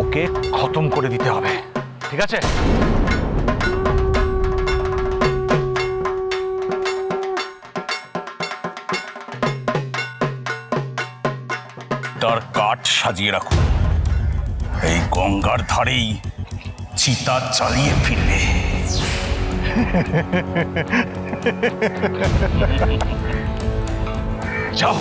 ওকে খতম করে দিতে হবে, ঠিক আছে? তার কাঠ সাজিয়ে রাখুন, এই গঙ্গার ধারেই চিতা চালিয়ে ফিরবে। যাও।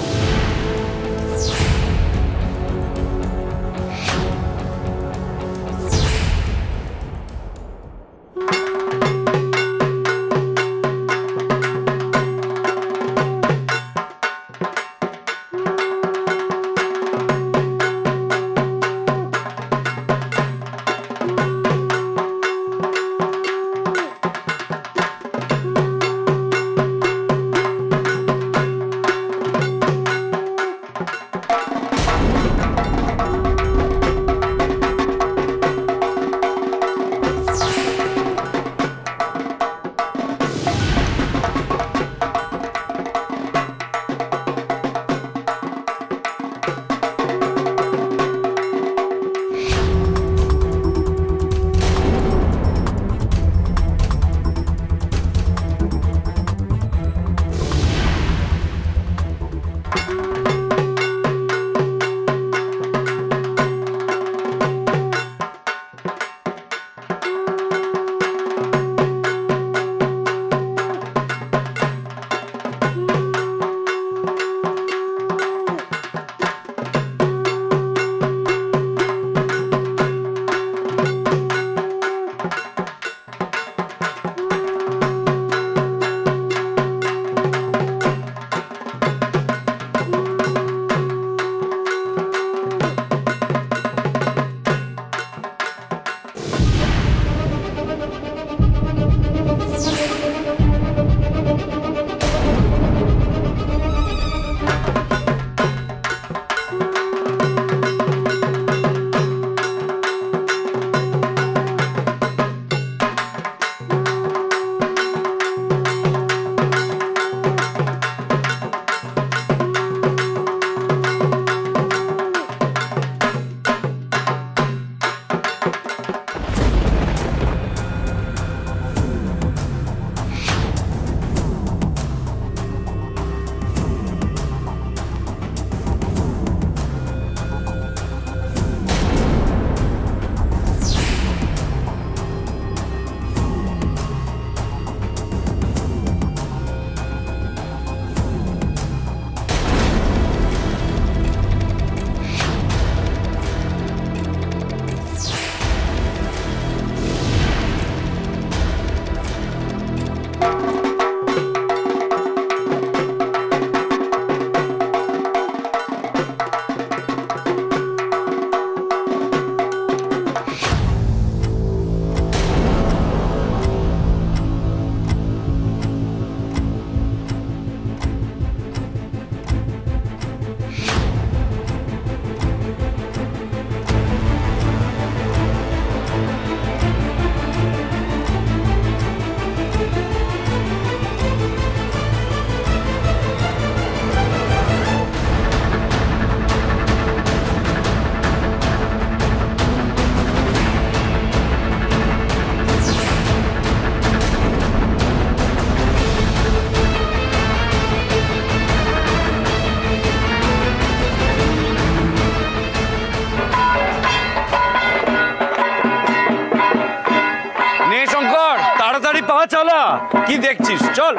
চালা, কি দেখছিস? চল।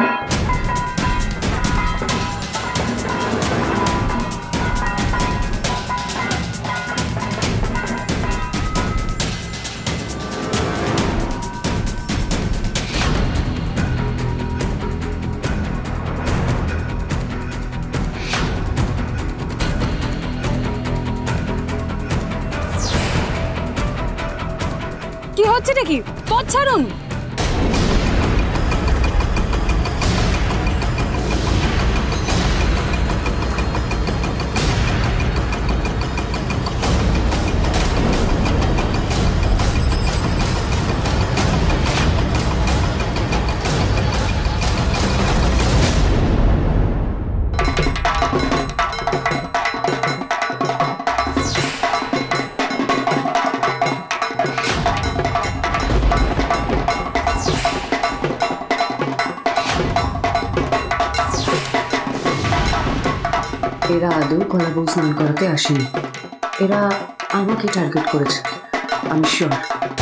কি হচ্ছে নাকি? পথ ছাড়ুন। এরা আদৌ কলাবউ স্নান করাতে আসেনি, এরা আমাকে টার্গেট করেছে, আমি শিওর।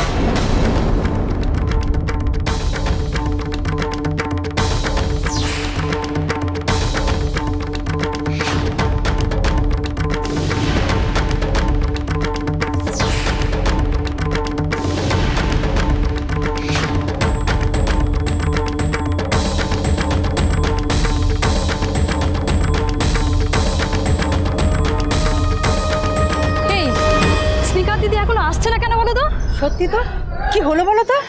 সত্যি তো, কি হলো বলো তো?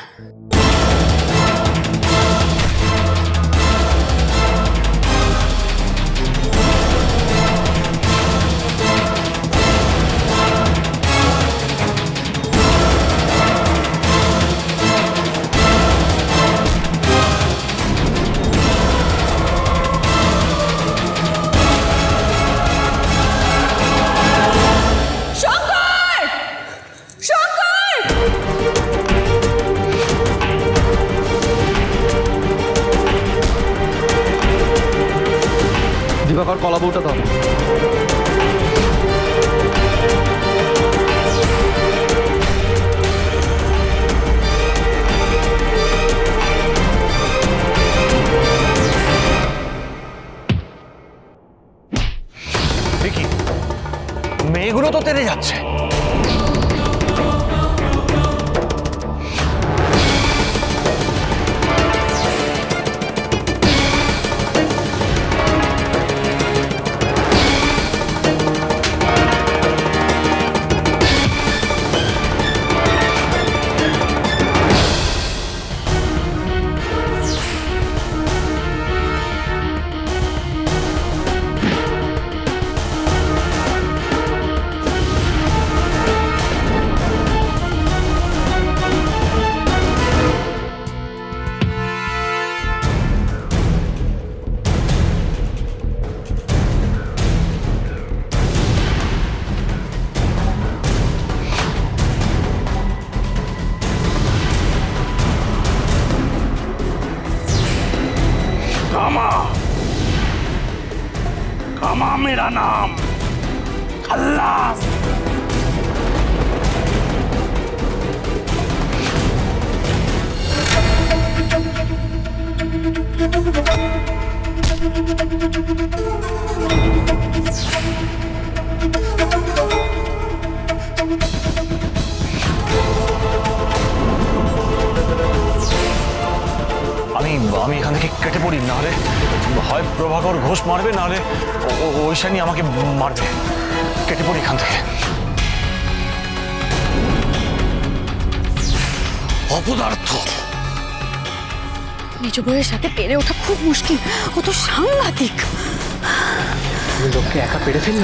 দিবাকর কলাবউটা দাও। দেখি মেয়েগুলো তো তেড়ে যাচ্ছে। कामा, कामा मेरा नाम, खल्लास। আমি এখান থেকে কেটে পড়ি, নাহলে হয় প্রভাকর ঘোষ মারবে, নাহলে ঐশানী আমাকে মারবে। কেটে পড়ি এখান থেকে। অপদার্থ, নিজ বউয়ের সাথে পেরে ওঠা খুব মুশকিল, ও তো সাংঘাতিক। লোককে একা পেরে ফেলল।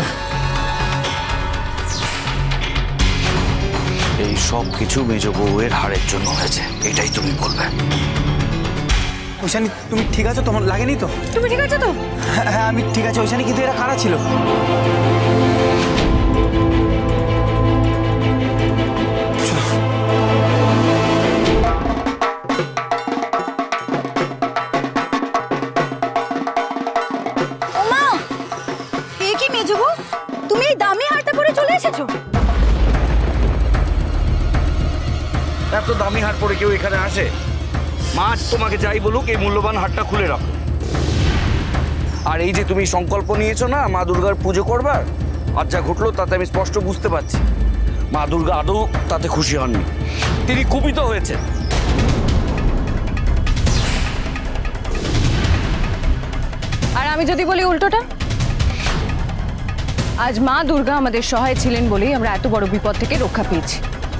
এই সব কিছু মেজ বউয়ের হারের জন্য হয়েছে, এটাই তুমি বলবে। ঐশানী, তুমি ঠিক আছো? তোমার লাগেনি তো? তুমি ঠিক আছো তো? হ্যাঁ আমি ঠিক আছে ঐশানী, কিন্তু এরা কারা ছিল? ওমা, এ কি মেজো বউ, তুমি এই দামি হারটা পরে চলে এসেছো? এত দামি হার পরে কেউ এখানে আসে? মা তোমাকে যাই বলুক, এই মূল্যবান হারটা খুলে রাখো। আর এই যে তুমি সংকল্প নিয়েছো না মা দুর্গার পুজো করবার, আর যা ঘটলো তাতে আমি স্পষ্ট বুঝতে পারছি মা দুর্গা আদৌ তাতে খুশি হননি, তিনি কুপিত হয়েছে। আর আমি যদি বলি উল্টোটা, আজ মা দুর্গা আমাদের সহায় ছিলেন বলেই আমরা এত বড় বিপদ থেকে রক্ষা পেয়েছি।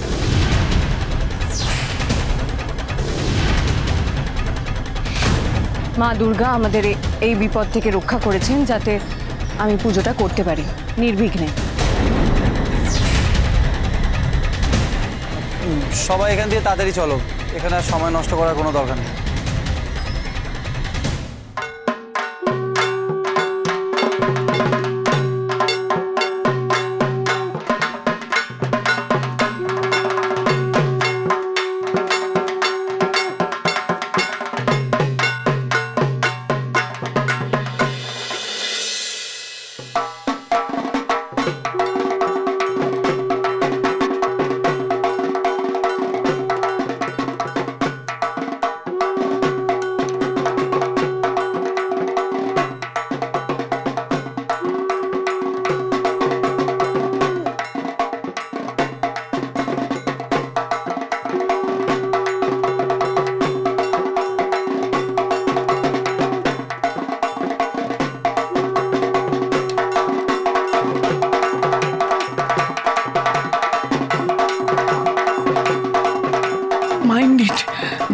মা দুর্গা আমাদের এই বিপদ থেকে রক্ষা করেছেন যাতে আমি পুজোটা করতে পারি নির্বিঘ্নে। সবাই এখান থেকে তাড়াতাড়ি চলো, এখানে আর সময় নষ্ট করার কোনো দরকার নেই।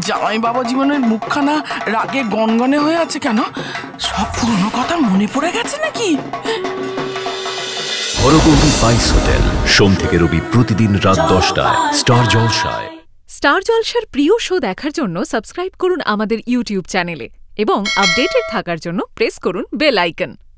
জামাই বাবা জীবনের মুখখানা রাগে গনগনে হয়ে আছে কেন? সব পুরনো কথা মনে পড়ে গেছে নাকি? হরগৌরী বাইস হোটেল, সোম থেকে রবি প্রতিদিন রাত 10টায় স্টার জলসায়। স্টার জলসার প্রিয় শো দেখার জন্য সাবস্ক্রাইব করুন আমাদের ইউটিউব চ্যানেলে এবং আপডেটেড থাকার জন্য প্রেস করুন বেল আইকন।